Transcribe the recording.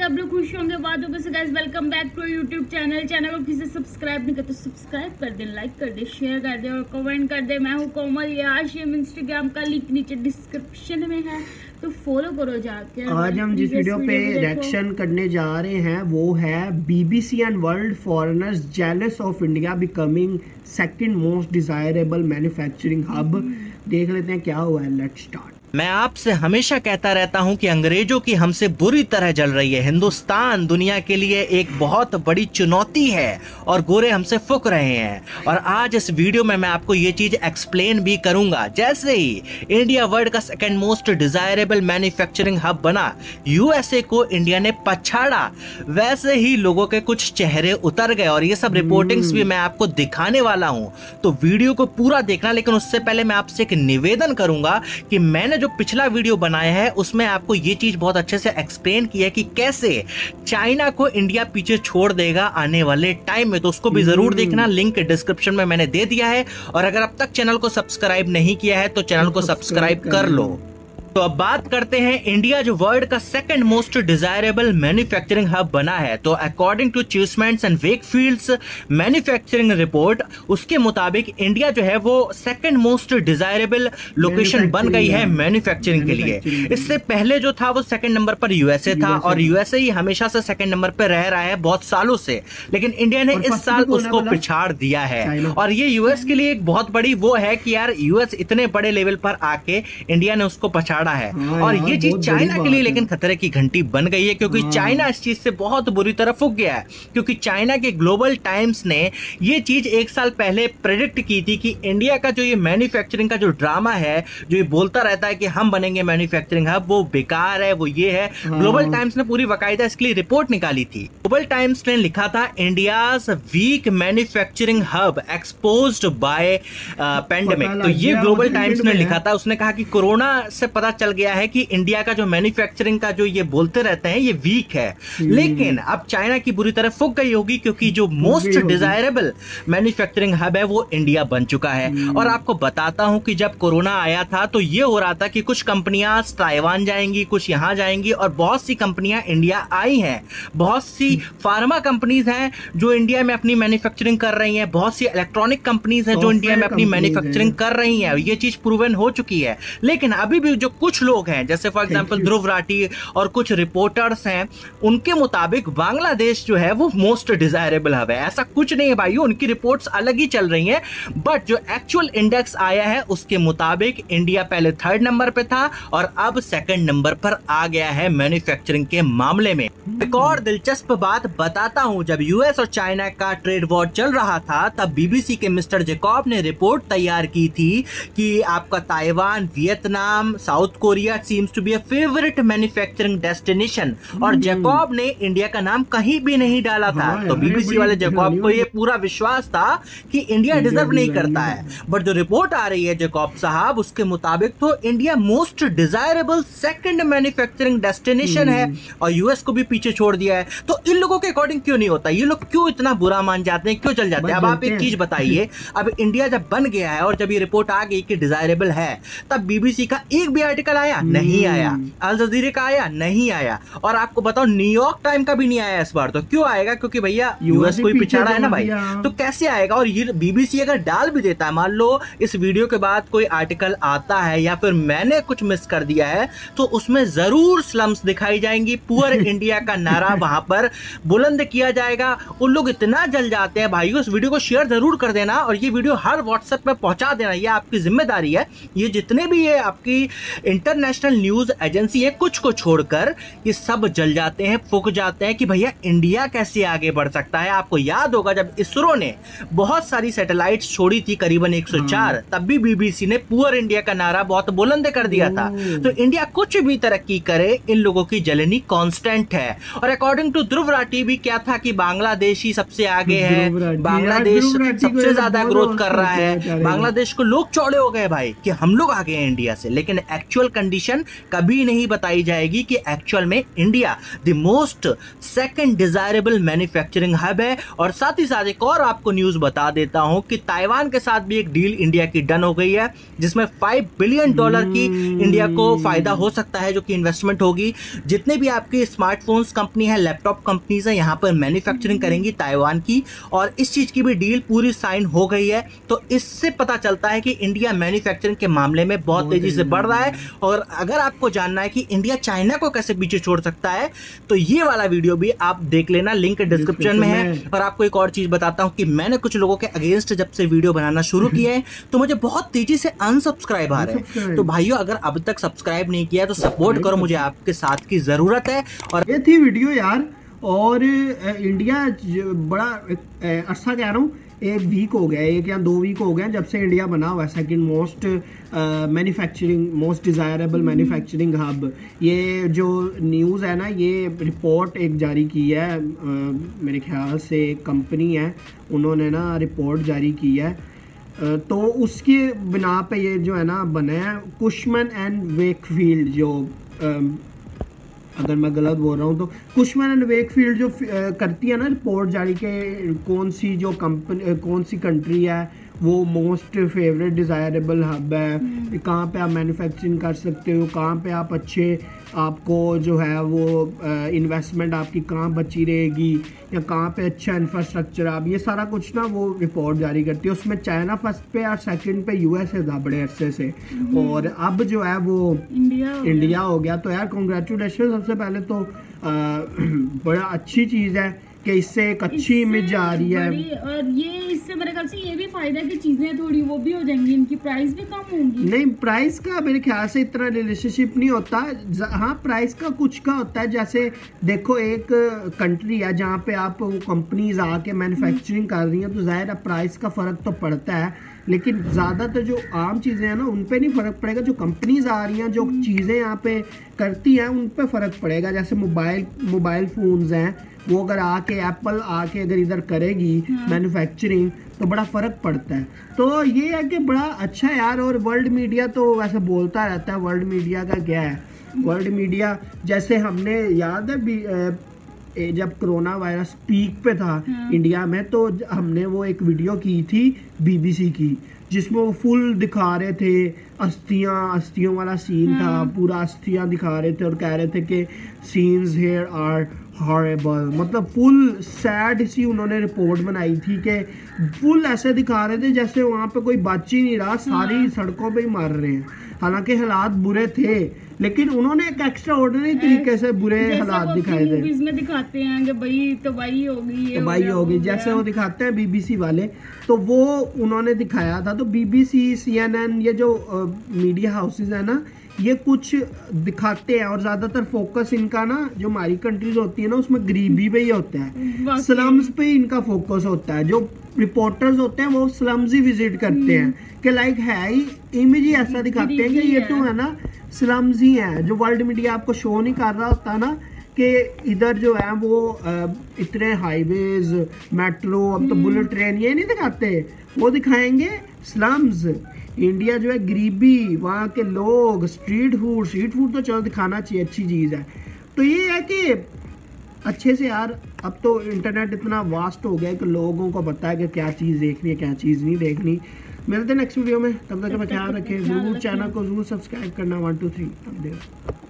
आप लोग खुश होंगे, बात होगा। So guys welcome back to YouTube channel को किसी सब्सक्राइब नहीं करते तो सब्सक्राइब कर दे, लाइक कर दे, शेयर कर दे और कमेंट कर दे। मैं हूँ कोमल याश, ये इंस्टाग्राम का लिंक नीचे डिस्क्रिप्शन में है तो फॉलो करो जाके। आज हम जिस वीडियो पे रिएक्शन करने जा रहे हैं वो है BBC and world foreigners jealous of India becoming second most desirable manufacturing hub. देख लेते हैं क्या हुआ है, लेट्स स्टार्ट। मैं आपसे हमेशा कहता रहता हूं कि अंग्रेजों की हमसे बुरी तरह जल रही है। हिंदुस्तान दुनिया के लिए एक बहुत बड़ी चुनौती है और गोरे हमसे फुक रहे हैं। और आज इस वीडियो में मैं आपको ये चीज एक्सप्लेन भी करूंगा। जैसे ही इंडिया वर्ल्ड का second most desirable manufacturing hub बना, USA को इंडिया ने पछाड़ा, वैसे ही लोगों के कुछ चेहरे उतर गए और ये सब रिपोर्टिंग्स भी मैं आपको दिखाने वाला हूं। तो वीडियो को पूरा देखना, लेकिन उससे पहले मैं आपसे एक निवेदन करूंगा कि मैंने जो पिछला वीडियो बनाया है उसमें आपको ये चीज बहुत अच्छे से एक्सप्लेन किया है कि कैसे चाइना को इंडिया पीछे छोड़ देगा आने वाले टाइम में। तो उसको भी जरूर देखना, लिंक डिस्क्रिप्शन में मैंने दे दिया है। और अगर अब तक चैनल को सब्सक्राइब नहीं किया है तो चैनल को सब्सक्राइब कर लो। तो अब बात करते हैं इंडिया जो वर्ल्ड का second most desirable manufacturing hub बना है। तो according to Cushman's and Wakefield's manufacturing report, उसके मुताबिक इंडिया जो है वो सेकंड मोस्ट डिजायरेबल लोकेशन बन गई है मैन्युफैक्चरिंग के लिए। इससे पहले जो था वो सेकंड नंबर पर USA था और USA ही हमेशा से सेकंड नंबर पर रह रहा है बहुत सालों से, लेकिन इंडिया ने इस साल उसको पिछाड़ दिया है। और ये US के लिए एक बहुत बड़ी वो है कि यार US इतने बड़े लेवल पर आके इंडिया ने उसको पछाड़ है। और ये चीज चाइना के लिए लेकिन खतरे की घंटी बन गई है, क्योंकि चाइना इस चीज से बहुत बुरी तरह फूक गया है। क्योंकि चाइना के ग्लोबल टाइम्स ने ये चीज एक साल पहले प्रेडिक्ट की थी कि इंडिया का जो ये मैन्युफैक्चरिंग का जो ड्रामा है, जो ये बोलता रहता है कि हम बनेंगे मैन्युफैक्चरिंग हब, वो बेकार है, वो ये है। ग्लोबल टाइम्स ने पूरी बाकायदा इसके लिए रिपोर्ट निकाली थी। ग्लोबल टाइम्स ने लिखा था India's weak manufacturing hub exposed by pandemic. तो ये ग्लोबल टाइम्स ने लिखा था। उसने कहा कि कोरोना से पता चल गया है कि इंडिया का जो मैन्युफैक्चरिंग का जो ये बोलते रहते हैं ये वीक है। लेकिन अब चाइना की बुरी तरह फूक गई होगी, क्योंकि जो मोस्ट डिजायरेबल मैन्युफैक्चरिंग हब है वो इंडिया बन चुका है। और आपको बताता हूं कि जब कोरोना आया था तो ये हो रहा था कि कुछ कंपनियां ताइवान जाएंगी, कुछ यहां जाएंगी, और बहुत सी कंपनियां इंडिया आई हैं। बहुत सी फार्मा कंपनीज हैं जो इंडिया में अपनी मैन्युफैक्चरिंग कर रही हैं, बहुत सी इलेक्ट्रॉनिक कंपनीज हैं जो इंडिया में अपनी मैन्युफैक्चरिंग कर रही हैं। ये चीज प्रूवन हो चुकी है। लेकिन अभी भी जो कुछ लोग हैं, जैसे फॉर एग्जांपल ध्रुव राठी और कुछ रिपोर्टर्स हैं, उनके मुताबिक बांग्लादेश जो है वो मोस्ट डिजायरेबल हब है। ऐसा कुछ नहीं है भाइयों, उनकी रिपोर्ट्स अलग ही चल रही हैं। बट जो एक्चुअल इंडेक्स आया है उसके मुताबिक इंडिया पहले थर्ड नंबर पे था और अब सेकंड नंबर पर आ गया है मैन्युफैक्चरिंग के मामले में। एक और दिलचस्प बात बताता हूं, जब US और चाइना का ट्रेड वॉर चल रहा था तब BBC के मिस्टर जैकब ने रिपोर्ट तैयार की थी कि आपका Taiwan, Vietnam, South Korea seems to be a favourite manufacturing destination. और जैकब ने इंडिया का नाम कहीं भी नहीं डाला था। तो BBC वाले जैकब को ये पूरा विश्वास था कि इंडिया डिजर्व नहीं करता है। बट जो रिपोर्ट आ रही है जैकब साहब, उसके मुताबिक तो India most desirable second manufacturing destination है और US को भी पीछे छोड़ दिया है। तो इन लोगों के अकॉर्डिंग क्यों नहीं होता? ये लोग क्यों इतना बुरा मान जाते हैं, क्यों चल जाते हैं? अब आप एक चीज बताइए, अब इंडिया जब बन गया है और जब ये रिपोर्ट आ गई कि डिजायरेबल है, तब BBC का एक भी आर्टिकल आया नहीं आया, अल जजीरे का आया नहीं आया, और आपको बताओ न्यूयॉर्क टाइम का भी नहीं आया इस बार। तो क्यों आएगा? क्योंकि भैया US को ही पिछाड़ा है ना भाई, तो कैसे आएगा? और ये BBC अगर डाल भी देता है, मान लो इस वीडियो के बाद कोई आर्टिकल आता है या फिर मैंने कुछ मिस कर दिया है, तो उसमें जरूर स्लम्स दिखाई जाएंगी, पुअर इंडिया का नारा वहां पर बुलंद किया जाएगा। उन लोग इतना जल जाते हैं भाइयों। इस वीडियो को शेयर जरूर कर देना और ये वीडियो हर व्हाट्सएप में पहुंचा देना, ये आपकी जिम्मेदारी है। ये जितने भी ये आपकी इंटरनेशनल न्यूज एजेंसी है, कुछ को छोड़कर ये सब जल जाते हैं, फूक जाते हैं कि भैया इंडिया कैसे आगे बढ़ सकता है। आपको याद होगा जब इसरो ने बहुत सारी सैटेलाइट्स छोड़ी थी, करीबन 104, तब भी BBC ने पुअर इंडिया का नारा बहुत बुलंद कर दिया था। तो इंडिया कुछ भी तरक्की करे, इन लोगों की जलनी कांस्टेंट है। और अकॉर्डिंग टू ध्रुव राठी भी क्या था कि बांग्लादेश ही सबसे आगे है, बांग्लादेश सबसे ज्यादा ग्रोथ कर रहा है, बांग्लादेश को लोग चौड़े हो गए भाई कि हम लोग आगे हैं इंडिया से। लेकिन एक्चुअल कंडीशन कभी नहीं बताई जाएगी कि एक्चुअल में India the most second desirable manufacturing hub है। और साथ ही साथ एक और आपको न्यूज बता देता हूं कि ताइवान के साथ भी एक डील इंडिया की डन हो गई है, जिसमें $5 बिलियन की इंडिया को फायदा हो सकता है, जो कि इन्वेस्टमेंट होगी। जितने भी आपकी स्मार्टफोन्स कंपनी है, लैपटॉप कंपनीज है, यहाँ पर मैन्युफैक्चरिंग करेंगी ताइवान की, और इस चीज की भी डील पूरी साइन हो गई है। तो इससे पता चलता है कि इंडिया मैन्युफैक्चरिंग के मामले में बहुत तेजी से बढ़ रहा है। और अगर आपको जानना है कि इंडिया चाइना को कैसे पीछे छोड़ सकता है, तो ये वाला वीडियो भी आप देख लेना, लिंक डिस्क्रिप्शन में है। और आपको एक और चीज बताता हूं कि मैंने कुछ लोगों के अगेंस्ट जब से वीडियो बनाना शुरू किए हैं तो मुझे बहुत तेजी से अनसब्सक्राइब आ रहे हैं। तो भाइयों, अगर अब तक सब्सक्राइब नहीं किया तो सपोर्ट करो, मुझे आपके साथ की जरूरत है। और ये थी वीडियो यार। और इंडिया बड़ा अर्सा कह रहा हूँ, 1 वीक हो गया, 1 या 2 वीक हो गए जब से इंडिया बना हुआ है second most manufacturing, most desirable manufacturing hub. ये जो न्यूज़ है ना, ये रिपोर्ट एक जारी की है, मेरे ख्याल से एक कंपनी है, उन्होंने ना रिपोर्ट जारी की है। तो उसके बिना पे ये जो है ना बना है। कुशमन एंड वेकफील्ड, जो अगर मैं गलत बोल रहा हूँ तो कुशमन एंड वेकफील्ड जो करती है ना रिपोर्ट जारी के कौन सी जो कंपनी, कौन सी कंट्री है वो मोस्ट फेवरेट डिज़ायरेबल हब है, कहाँ पे आप मैन्युफैक्चरिंग कर सकते हो, कहाँ पे आप अच्छे, आपको जो है वो इन्वेस्टमेंट आपकी कहाँ बची रहेगी, या कहाँ पे अच्छा इंफ्रास्ट्रक्चर, आप ये सारा कुछ ना वो रिपोर्ट जारी करती है। उसमें चाइना फर्स्ट पे और सेकंड पे यूएसए था बड़े अरसे से, और अब जो है वो इंडिया हो गया। तो यार कॉन्ग्रेचुलेशन, सबसे पहले तो बड़ा अच्छी चीज़ है कि इससे एक अच्छी इमेज आ रही है। और ये इससे मेरे ख्याल से ये भी फायदा कि चीजें थोड़ी वो भी हो जाएंगी, इनकी प्राइस भी कम होंगी। नहीं, प्राइस का मेरे ख्याल से इतना रिलेशनशिप नहीं होता। हाँ, प्राइस का कुछ का होता है। जैसे देखो, एक कंट्री है जहाँ पे आप कंपनीज आके मैन्युफैक्चरिंग कर रही हैं, तो जाहिर है प्राइस का फ़र्क तो पड़ता है, लेकिन ज़्यादातर जो आम चीज़ें हैं ना उन पे नहीं फ़र्क पड़ेगा। जो कंपनीज आ रही हैं, जो चीज़ें यहाँ पे करती हैं, उन पे फ़र्क पड़ेगा। जैसे मोबाइल फ़ोन्स हैं, वो अगर आके एप्पल आके अगर इधर करेगी मैन्युफैक्चरिंग तो बड़ा फ़र्क पड़ता है। तो ये है कि बड़ा अच्छा है यार। और वर्ल्ड मीडिया तो वैसे बोलता रहता है, वर्ल्ड मीडिया का क्या है, वर्ल्ड मीडिया जैसे हमने याद है जब कोरोना वायरस पीक पे था इंडिया में, तो हमने वो एक वीडियो की थी BBC की, जिसमें वो फुल दिखा रहे थे अस्थियों वाला सीन था, पूरा अस्थियां दिखा रहे थे और कह रहे थे कि सीन्स हियर आर हॉरेबल, मतलब फुल सैड सी उन्होंने रिपोर्ट बनाई थी कि फुल ऐसे दिखा रहे थे जैसे वहाँ पे कोई बच ही नहीं रहा, सारी सड़कों पे ही मार रहे हैं। हालांकि हालात बुरे थे, लेकिन उन्होंने एक एक्स्ट्रा ऑर्डिनरी तरीके से बुरे हालात दिखाए थे। मूवीज में दिखाते हैं कि भाई तबाही हो गई, जैसे वो दिखाते हैं BBC वाले, तो वो उन्होंने दिखाया था। तो BBC, CNN, ये जो मीडिया हाउसेज है ना, ये कुछ दिखाते हैं, और ज़्यादातर फोकस इनका ना, जो हमारी कंट्रीज होती है ना, उसमें गरीबी पे ही होता है, स्लम्स पे ही इनका फोकस होता है। जो रिपोर्टर्स होते हैं वो स्लम्स ही विजिट करते हैं कि लाइक है ही, इमेज ही ऐसा दिखाते हैं कि ये तो है ना स्लम्स ही हैं। जो वर्ल्ड मीडिया आपको शो नहीं कर रहा होता ना कि इधर जो है वो इतने हाईवेज, मेट्रो, अब तो बुलेट ट्रेन, ये नहीं दिखाते, वो दिखाएंगे स्लम्स। इंडिया जो है गरीबी, वहाँ के लोग, स्ट्रीट फूड तो चलो दिखाना चाहिए, अच्छी चीज़ है। तो ये है कि अच्छे से यार, अब तो इंटरनेट इतना वास्ट हो गया है कि लोगों को पता है कि क्या चीज़ देखनी है, क्या चीज़ नहीं देखनी। मिलते हैं नेक्स्ट वीडियो में, तब तक अपना ख्याल रखें। जरूर चैनल को जरूर सब्सक्राइब करना। 1 2 3 अब देखो।